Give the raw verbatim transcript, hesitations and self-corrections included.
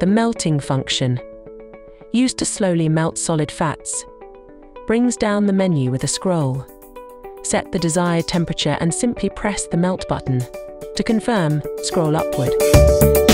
The melting function, used to slowly melt solid fats, brings down the menu with a scroll. Set the desired temperature and simply press the melt button. To confirm, scroll upward.